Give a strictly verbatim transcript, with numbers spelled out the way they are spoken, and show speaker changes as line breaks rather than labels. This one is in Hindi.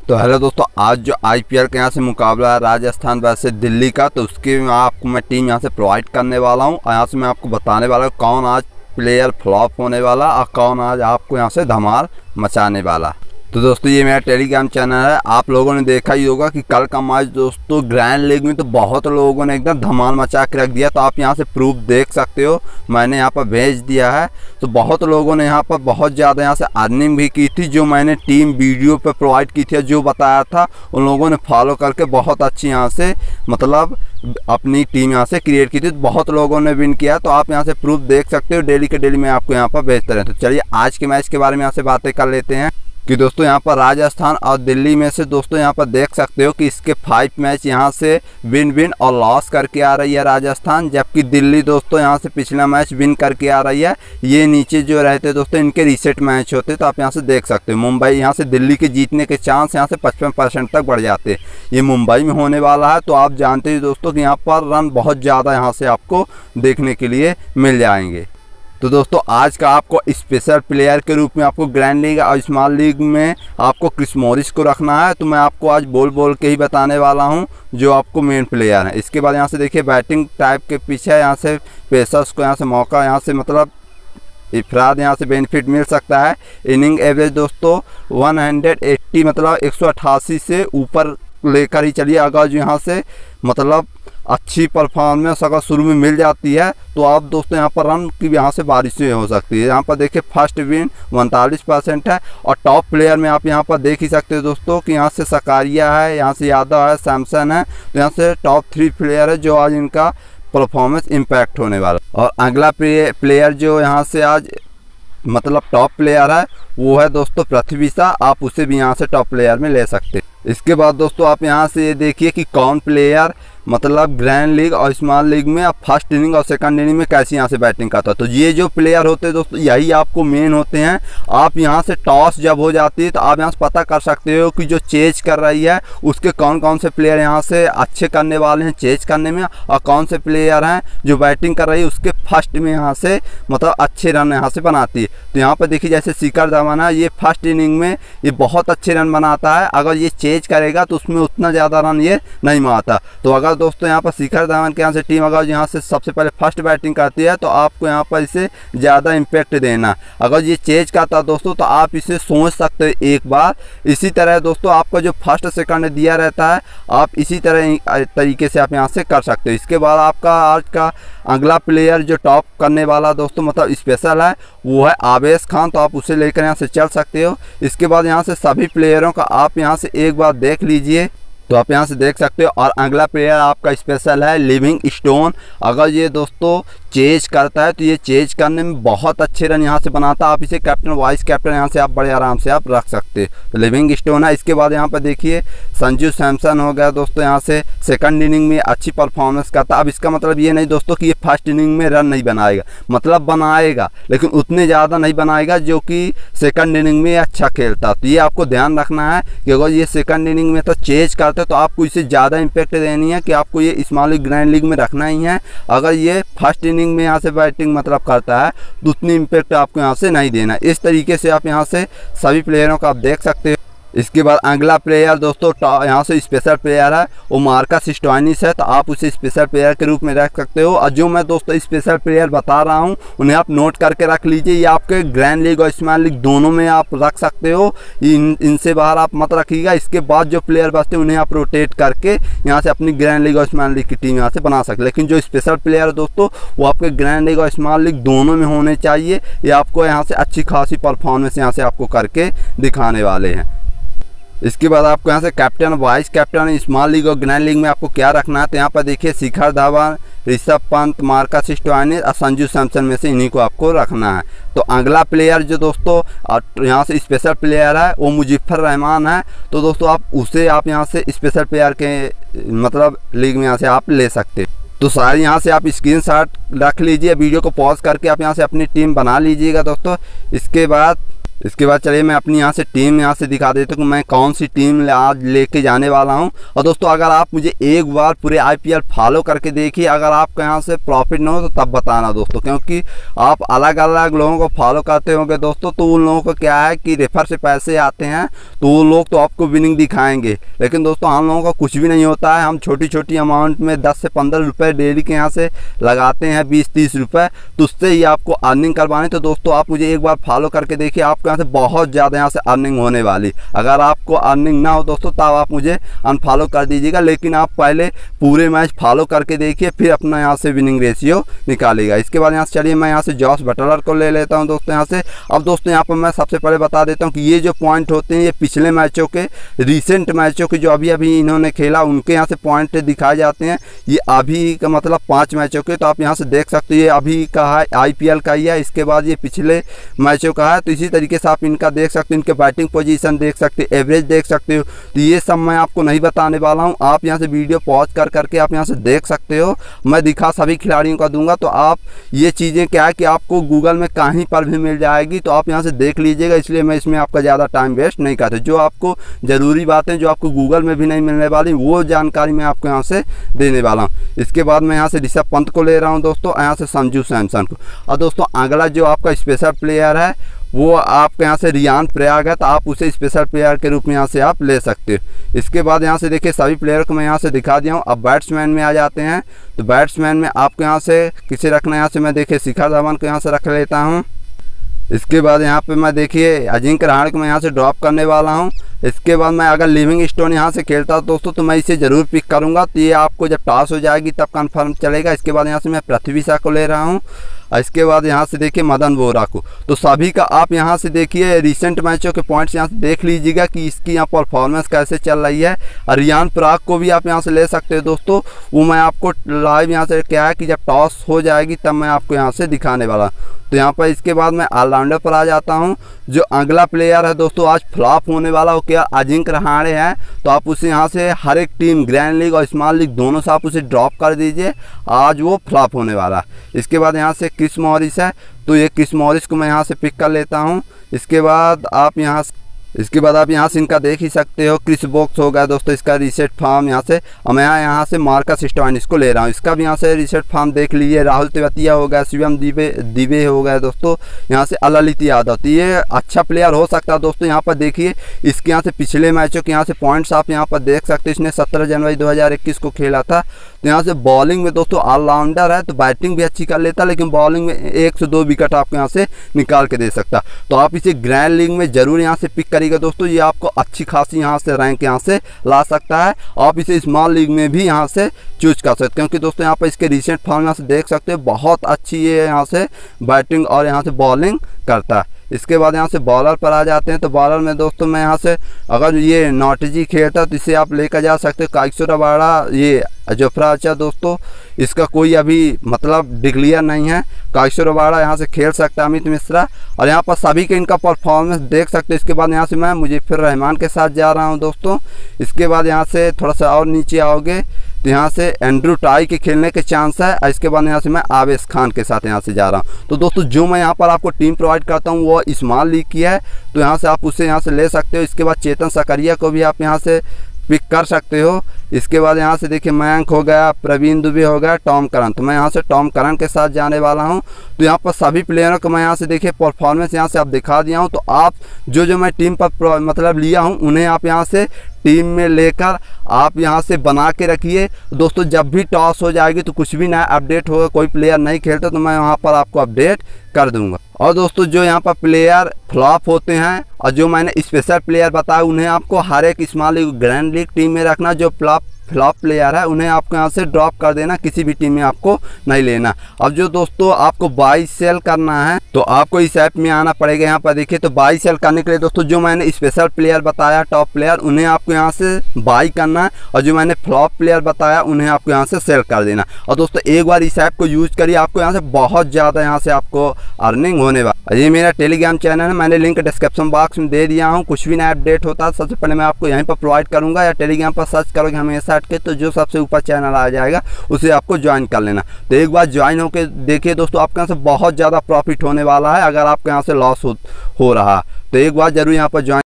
तो हेलो दोस्तों, आज जो आईपीएल का यहाँ से मुकाबला है राजस्थान वर्सेस दिल्ली का, तो उसके मैं आपको मैं टीम यहाँ से प्रोवाइड करने वाला हूँ और यहाँ से मैं आपको बताने वाला हूँ कौन आज प्लेयर फ्लॉप होने वाला और कौन आज आपको यहाँ से धमाल मचाने वाला। तो दोस्तों ये मेरा टेलीग्राम चैनल है। आप लोगों ने देखा ही होगा कि कल का मैच दोस्तों ग्रैंड लीग में तो बहुत लोगों ने एकदम धमाल मचा के रख दिया। तो आप यहाँ से प्रूफ देख सकते हो, मैंने यहाँ पर भेज दिया है। तो बहुत लोगों ने यहाँ पर बहुत ज़्यादा यहाँ से अर्निंग भी की थी। जो मैंने टीम वीडियो पर प्रोवाइड की थी, जो बताया था, उन लोगों ने फॉलो करके बहुत अच्छी यहाँ से मतलब अपनी टीम यहाँ से क्रिएट की थी। तो बहुत लोगों ने विन किया। तो आप यहाँ से प्रूफ देख सकते हो, डेली के डेली मैं आपको यहाँ पर भेजते रहता हूँ। तो चलिए आज के मैच के बारे में यहाँ से बातें कर लेते हैं कि दोस्तों यहाँ पर राजस्थान और दिल्ली में से दोस्तों यहाँ पर देख सकते हो कि इसके फाइव मैच यहाँ से विन विन और लॉस करके आ रही है राजस्थान, जबकि दिल्ली दोस्तों यहाँ से पिछला मैच विन करके आ रही है। ये नीचे जो रहते दोस्तों इनके रीसेट मैच होते, तो आप यहाँ से देख सकते हो मुंबई यहाँ से दिल्ली के जीतने के चांस यहाँ से पचपन परसेंट तक बढ़ जाते। ये मुंबई में होने वाला है। तो आप जानते हैं दोस्तों कि यहाँ पर रन बहुत ज़्यादा यहाँ से आपको देखने के लिए मिल जाएंगे। तो दोस्तों आज का आपको स्पेशल प्लेयर के रूप में आपको ग्रैंड लीग और स्मॉल लीग में आपको क्रिस मॉरिस को रखना है। तो मैं आपको आज बोल बोल के ही बताने वाला हूं जो आपको मेन प्लेयर है। इसके बाद यहां से देखिए बैटिंग टाइप के पीछे यहां से पेसर्स को यहां से मौका यहां से मतलब इफराद यहाँ से बेनिफिट मिल सकता है। इनिंग एवरेज दोस्तों एक सौ अस्सी मतलब एक सौ अट्ठासी से ऊपर लेकर ही चलिए। अगर जो यहाँ से मतलब अच्छी परफॉर्मेंस अगर शुरू में मिल जाती है तो आप दोस्तों यहाँ पर रन की यहाँ से बारिशें हो सकती है। यहाँ पर देखिए फर्स्ट विन उनतालीस परसेंट है। और टॉप प्लेयर में आप यहाँ पर देख ही सकते हो दोस्तों कि यहाँ से सकारिया है, यहाँ से यादव है, सैमसन है। तो यहाँ से टॉप थ्री प्लेयर है जो आज इनका परफॉर्मेंस इम्पैक्ट होने वाला। और अगला प्लेयर जो यहाँ से आज मतलब टॉप प्लेयर है वो है दोस्तों पृथ्वी शॉ। आप उसे भी यहाँ से टॉप प्लेयर में ले सकते हैं। इसके बाद दोस्तों आप यहाँ से ये देखिए कि कौन प्लेयर मतलब ग्रैंड लीग और स्मॉल लीग में आप फर्स्ट इनिंग और सेकंड इनिंग में कैसे यहाँ से बैटिंग करता है। तो ये जो प्लेयर होते हैं दोस्तों यही आपको मेन होते हैं। आप यहाँ से टॉस जब हो जाती है तो आप यहाँ से पता कर सकते हो कि जो चेज कर रही है उसके कौन कौन से प्लेयर यहाँ से अच्छे करने वाले हैं चेज करने में, और कौन से प्लेयर हैं जो बैटिंग कर रही है उसके फर्स्ट में यहाँ से मतलब अच्छे रन यहाँ से बनाती है। तो यहाँ पर देखिए जैसे शिखर धवन है, ये फर्स्ट इनिंग में ये बहुत अच्छे रन बनाता है। अगर ये चेज करेगा तो उसमें उतना ज़्यादा रन ये नहीं मारता। तो अगर दोस्तों यहाँ पर शिखर धवन के यहाँ से टीम अगर यहाँ से सबसे पहले फर्स्ट बैटिंग करती है तो आपको यहाँ पर इसे ज़्यादा इम्पैक्ट देना। अगर ये चेज करता है दोस्तों तो आप इसे सोच सकते हो एक बार। इसी तरह दोस्तों आपका जो फर्स्ट सेकंड दिया रहता है आप इसी तरह तरीके से आप यहाँ से कर सकते हो। इसके बाद आपका आज का अगला प्लेयर जो टॉप करने वाला दोस्तों मतलब स्पेशल है वो है आवेश खान। तो आप उसे लेकर यहाँ से चल सकते हो। इसके बाद यहाँ से सभी प्लेयरों का आप यहाँ से एक बार देख लीजिए तो आप यहाँ से देख सकते हो। और अगला प्लेयर आपका स्पेशल है लिविंगस्टोन। अगर ये दोस्तों चेज करता है तो ये चेज करने में बहुत अच्छे रन यहाँ से बनाता है। आप इसे कैप्टन वाइस कैप्टन यहाँ से आप बड़े आराम से आप रख सकते हैं। तो लिविंगस्टोन है। इसके बाद यहाँ पर देखिए संजू सैमसन हो गया दोस्तों, यहाँ से सेकंड इनिंग में अच्छी परफॉर्मेंस करता है। अब इसका मतलब ये नहीं दोस्तों कि ये फर्स्ट इनिंग में रन नहीं बनाएगा, मतलब बनाएगा लेकिन उतने ज़्यादा नहीं बनाएगा जो कि सेकंड इनिंग में अच्छा खेलता। तो ये आपको ध्यान रखना है कि अगर ये सेकंड इनिंग में तो चेज करता है तो आपको इसे ज़्यादा इम्पैक्ट देनी है कि आपको ये स्मॉल लीग ग्रैंड लीग में रखना ही है। अगर ये फर्स्ट इनिंग में यहाँ से बैटिंग मतलब करता है तो उतनी इम्पैक्ट आपको यहाँ से नहीं देना। इस तरीके से आप यहाँ से सभी प्लेयरों का आप देख सकते हो। इसके बाद अगला प्लेयर दोस्तों यहाँ से स्पेशल प्लेयर है वो मार्कस स्टोइनिस है। तो आप उसे स्पेशल प्लेयर के रूप में रख सकते हो। और जो मैं दोस्तों स्पेशल प्लेयर बता रहा हूँ उन्हें आप नोट करके रख लीजिए। ये आपके ग्रैंड लीग और स्मॉल लीग दोनों में आप रख सकते हो। इन इनसे बाहर आप मत रखिएगा। इसके बाद जो प्लेयर बचते हैं उन्हें आप रोटेट करके यहाँ से अपनी ग्रैंड लीग और स्मॉल लीग की टीम यहाँ से बना सकते। लेकिन जो स्पेशल प्लेयर है दोस्तों वो आपके ग्रैंड लीग और स्मॉल लीग दोनों में होने चाहिए। ये आपको यहाँ से अच्छी खासी परफॉर्मेंस यहाँ से आपको करके दिखाने वाले हैं। इसके बाद आपको यहाँ से captain vice captain small league और ग्रैंड लीग में आपको क्या रखना है। तो यहाँ पर देखिए शिखर धवन, ऋषभ पंत, मार्कस स्टोइनिस और संजू सैमसन में से इन्हीं को आपको रखना है। तो अगला प्लेयर जो दोस्तों यहाँ से स्पेशल प्लेयर है वो मुजफ्फर रहमान है। तो दोस्तों आप उसे आप यहाँ से स्पेशल प्लेयर के मतलब लीग में यहाँ से आप ले सकते हैं। तो सारे यहाँ से आप स्क्रीनशॉट रख लीजिए, वीडियो को पॉज करके आप यहाँ से अपनी टीम बना लीजिएगा दोस्तों। इसके बाद इसके बाद चलिए मैं अपनी यहाँ से टीम यहाँ से दिखा देता हूँ कि मैं कौन सी टीम आज लेके जाने वाला हूँ। और दोस्तों अगर आप मुझे एक बार पूरे आईपीएल फॉलो करके देखिए, अगर आपको यहाँ से प्रॉफिट ना हो तो तब बताना दोस्तों, क्योंकि आप अलग अलग लोगों को फॉलो करते होंगे दोस्तों, तो उन लोगों को क्या है कि रेफर से पैसे आते हैं तो वो लोग तो आपको विनिंग दिखाएंगे, लेकिन दोस्तों हम लोगों का कुछ भी नहीं होता है। हम छोटी छोटी अमाउंट में दस से पंद्रह रुपये डेली के यहाँ से लगाते हैं, बीस तीस रुपये, तो उससे ही आपको अर्निंग करवानी। तो दोस्तों आप मुझे एक बार फॉलो करके देखिए, आपको यहाँ से बहुत ज़्यादा यहाँ से अर्निंग होने वाली। अगर आपको अर्निंग ना हो दोस्तों तब आप मुझे अनफॉलो कर दीजिएगा, लेकिन आप पहले पूरे मैच फॉलो करके देखिए, फिर अपना यहाँ से विनिंग रेशियो निकालेगा। इसके बाद यहाँ से चलिए मैं यहाँ से जॉस बटलर को ले लेता हूँ दोस्तों यहाँ से। अब दोस्तों यहाँ पर मैं सबसे पहले बता देता हूँ कि ये जो पॉइंट होते हैं ये पिछले मैचों के, रिसेंट मैचों के जो अभी अभी इन्होंने खेला उनके यहाँ से पॉइंट दिखाए जाते हैं। ये अभी का मतलब पाँच मैचों के, तो आप यहाँ से देख सकते हो ये अभी का है, आईपीएल का ही है। इसके बाद ये पिछले मैचों का है, तो इसी तरीके से आप इनका देख सकते हो, इनके बैटिंग पोजीशन देख सकते हो, एवरेज देख सकते हो। तो ये सब मैं आपको नहीं बताने वाला हूँ, आप यहाँ से वीडियो पॉज कर करके आप यहाँ से देख सकते हो। मैं दिखा सभी खिलाड़ियों का दूंगा, तो आप ये चीज़ें क्या है कि आपको गूगल में कहीं पर भी मिल जाएगी, तो आप यहाँ से देख लीजिएगा। इसलिए मैं इसमें आपका ज़्यादा टाइम वेस्ट नहीं करता। जो आपको ज़रूरी बातें जो आपको गूगल में भी नहीं मिलने वाली वो जानकारी मैं आपको यहाँ से देने वाला हूँ। इसके बाद मैं यहाँ से ऋषभ पंत को ले रहा हूँ दोस्तों, यहाँ से संजू सैमसन को। और दोस्तों अगला जो आपका स्पेशल प्लेयर है वो आपके यहाँ से रियान पराग है, तो आप उसे स्पेशल प्लेयर के रूप में यहाँ से आप ले सकते हो। इसके बाद यहाँ से देखिए सभी प्लेयर को मैं यहाँ से दिखा दिया हूँ। अब बैट्समैन में आ जाते हैं, तो बैट्समैन में आपको यहाँ से किसे रखना है, यहाँ से मैं देखिए शिखर धवन को यहाँ से रख लेता हूँ। इसके बाद यहाँ पे मैं देखिए अजिंक्य रहाणे को मैं यहाँ से ड्रॉप करने वाला हूँ। इसके बाद मैं अगर लिविंगस्टोन यहाँ से खेलता हूँ दोस्तों तो मैं इसे ज़रूर पिक करूँगा, तो ये आपको जब टॉस हो जाएगी तब कंफर्म चलेगा। इसके बाद यहाँ से मैं पृथ्वी शॉ को ले रहा हूँ। इसके बाद यहाँ से देखिए मदन वोरा को। तो सभी का आप यहाँ से देखिए रिसेंट मैचों के पॉइंट्स यहाँ से देख लीजिएगा कि इसकी यहाँ परफॉर्मेंस कैसे चल रही है। और रियान पराग को भी आप यहाँ से ले सकते हो दोस्तों, वो मैं आपको लाइव यहाँ से क्या है कि जब टॉस हो जाएगी तब मैं आपको यहाँ से दिखाने वाला। तो यहाँ पर इसके बाद मैं ऑलराउंडर पर आ जाता हूँ। जो अगला प्लेयर है दोस्तों आज फ्लॉप होने वाला वो क्या अजिंक्य रहाणे है, तो आप उसे यहाँ से हर एक टीम ग्रैंड लीग और स्मॉल लीग दोनों से आप उसे ड्रॉप कर दीजिए, आज वो फ्लॉप होने वाला। इसके बाद यहाँ से क्रिस मॉरिस है, तो ये क्रिस मॉरिस को मैं यहाँ से पिक कर लेता हूँ। इसके बाद आप यहाँ इसके बाद आप यहाँ से इनका देख ही सकते हो, क्रिस वोक्स हो गया दोस्तों इसका रीसेट फॉर्म यहाँ से। और मैं यहाँ से मार्कस स्टोइनिस को ले रहा हूँ, इसका भी यहाँ से रीसेट फॉर्म देख लीजिए। राहुल तेवतिया हो गया, शिवम दिवे दिवे हो गया दोस्तों, यहाँ से ललित यादव, तो ये अच्छा प्लेयर हो सकता है दोस्तों। यहाँ पर देखिए इसके यहाँ से पिछले मैचों के यहाँ से पॉइंट्स आप यहाँ पर देख सकते हो। इसने सत्रह जनवरी दो हज़ार इक्कीस को खेला था। तो यहाँ से बॉलिंग में दोस्तों ऑलराउंडर है, तो बैटिंग भी अच्छी कर लेता, लेकिन बॉलिंग में एक से दो विकेट आपको यहाँ से निकाल के दे सकता। तो आप इसे ग्रैंड लीग में जरूर यहाँ से पिक करिएगा दोस्तों, ये आपको अच्छी खासी यहाँ से रैंक यहाँ से ला सकता है। आप इसे स्मॉल लीग में भी यहाँ से चूज कर सकते हैं, क्योंकि दोस्तों यहाँ पर इसके रिसेंट फॉर्म यहाँ से देख सकते हैं, बहुत अच्छी ये यहाँ से बैटिंग और यहाँ से बॉलिंग करता है। इसके बाद यहाँ से बॉलर पर आ जाते हैं। तो बॉलर में दोस्तों मैं यहाँ से अगर ये नॉटजी खेलता तो इसे आप लेकर जा सकते हो। कागिसो रबाडा, ये जोफ्रा आर्चर दोस्तों, इसका कोई अभी मतलब डिक्लेयर नहीं है। कागिसो रबाडा यहाँ से खेल सकता है, अमित मिश्रा, और यहाँ पर सभी के इनका परफॉर्मेंस देख सकते हैं। इसके बाद यहाँ से मैं मुजफ्फर रहमान के साथ जा रहा हूँ दोस्तों। इसके बाद यहाँ से थोड़ा सा और नीचे आओगे तो यहाँ से एंड्रू टाई के खेलने के चांस है। इसके बाद यहाँ से मैं आवेश खान के साथ यहाँ से जा रहा हूँ। तो दोस्तों जो मैं यहाँ पर आपको टीम प्रोवाइड करता हूँ वो स्मॉल लीग की है, तो यहाँ से आप उसे यहाँ से ले सकते हो। इसके बाद चेतन सकरिया को भी आप यहाँ से पिक कर सकते हो। इसके बाद यहाँ से देखिए मयंक हो गया, प्रवीण दुबे हो गया, टॉम करन, तो मैं यहाँ से टॉम करन के साथ जाने वाला हूँ। तो यहाँ पर सभी प्लेयरों को मैं यहाँ से देखिए परफॉर्मेंस यहाँ से आप दिखा दिया हूँ। तो आप जो जो मैं टीम पर मतलब लिया हूँ उन्हें आप यहाँ से टीम में लेकर आप यहाँ से बना के रखिए दोस्तों। जब भी टॉस हो जाएगी तो कुछ भी नया अपडेट होगा, कोई प्लेयर नहीं खेलता तो मैं वहाँ पर आपको अपडेट कर दूंगा। और दोस्तों जो यहाँ पर प्लेयर फ्लॉप होते हैं और जो मैंने स्पेशल प्लेयर बताया उन्हें आपको हर एक small league grand league team में रखना। जो फ्लॉप फ्लॉप प्लेयर है उन्हें आपको यहाँ से ड्रॉप कर देना, किसी भी टीम में आपको नहीं लेना। अब जो दोस्तों आपको बाई सेल करना है तो आपको इस ऐप में आना पड़ेगा। यहाँ पर देखिए तो बाई सेल करने के लिए दोस्तों जो मैंने स्पेशल प्लेयर बताया टॉप प्लेयर उन्हें आपको यहाँ से बाई करना है, और जो मैंने फ्लॉप प्लेयर बताया उन्हें आपको यहाँ से सेल कर देना। और दोस्तों एक बार इस ऐप को यूज करिए, आपको यहाँ से बहुत ज़्यादा यहाँ से आपको अर्निंग होने वाला। ये मेरा टेलीग्राम चैनल है, मैंने लिंक डिस्क्रिप्शन बॉक्स में दे दिया हूँ। कुछ भी नया अपडेट होता है सबसे पहले मैं आपको यहीं पर प्रोवाइड करूँगा, या टेलीग्राम पर सर्च करोगे हमेशा के तो जो सबसे ऊपर चैनल आ जाएगा उसे आपको ज्वाइन कर लेना। तो एक बार ज्वाइन होकर देखिए दोस्तों, आपके यहाँ से बहुत ज़्यादा प्रॉफिट होने वाला है अगर आपके यहाँ से लॉस हो, हो रहा। तो एक बार जरूर यहाँ पर ज्वाइन